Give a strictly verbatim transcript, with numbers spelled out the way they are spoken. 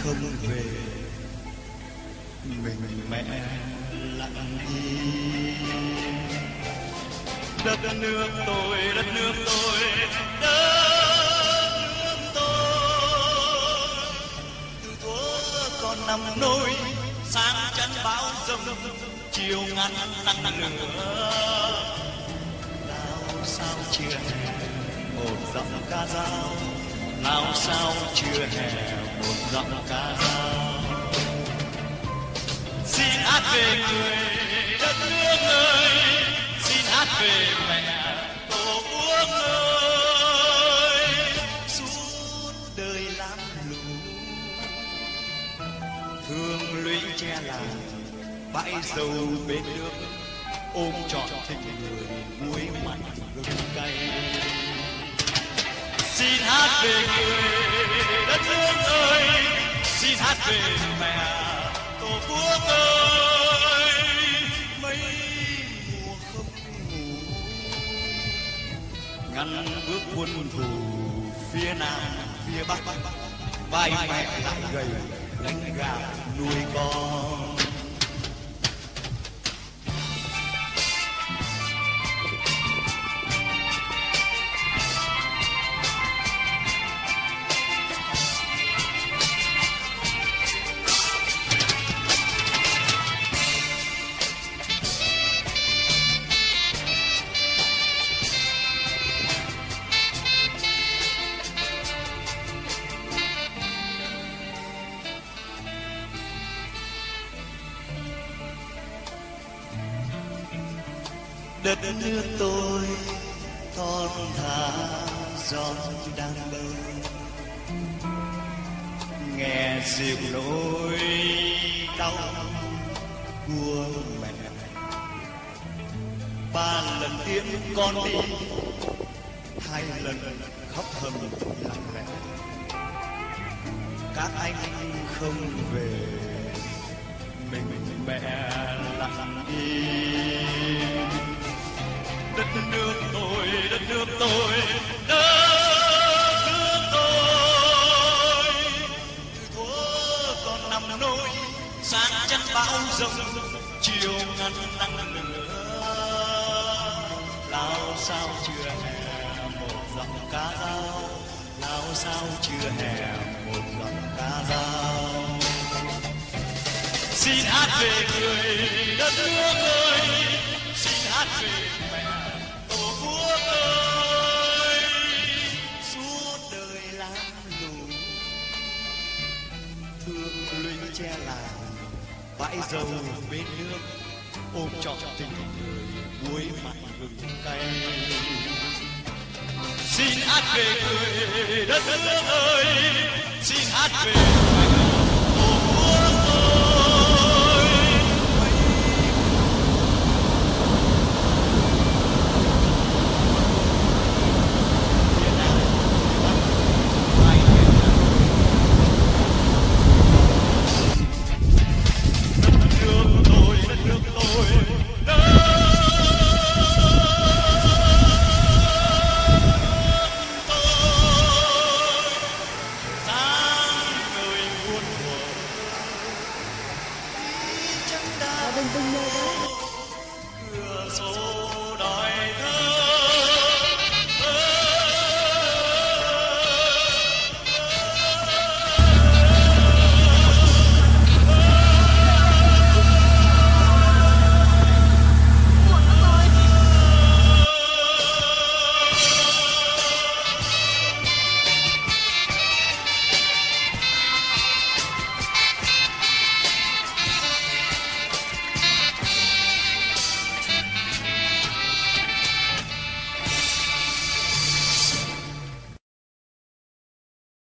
không về, mình mẹ lặng im. Đất nước tôi, đất nước tôi, đất nước tôi. Từ thuở còn nằm nôi, sáng chắn bão giông, chiều ngắn nắng lửa. Nào sao chưa hè một giọng ca dao, nào sao chưa hè một giọng ca dao. Xin hát về người đất nước ơi, xin hát về mẹ tổ quốc ơi. Suốt đời lam lũ thương lũy che làng, bãi dầu bên nước ôm trọn tình người muối mặn gừng cay. Xin hát về người đất nước ơi, xin hát về mẹ tổ quốc ơi. Mấy mùa không ngủ, ngăn bước quân thù phía nam phía bắc, vai mẹ lại gầy gánh gạo nuôi con. Đất nước tôi thon thả gió đang bơi, nghe dịu nỗi đau của mẹ. Ba lần tiễn con đi, hai lần khóc hầm lặng lẽ. Các anh không về, mình mẹ lặng im. Đất nước tôi, đất nước tôi, đất nước tôi. Từ thuở còn nằm nôi, sáng chắn bão giông, chiều ngắn nắng lửa. Nào sao chưa hè một giọng ca dao, nào sao chưa hè một giọng ca dao. Xin hát về người đất nước ơi, xin hát về mẹ tổ quốc ơi. Suốt đời lam lũ thương lũy che làng, bãi dầu bên nước ôm trọn tình người muối mặn gừng cay. Xin hát về người đất nước ơi, xin hát về mẹ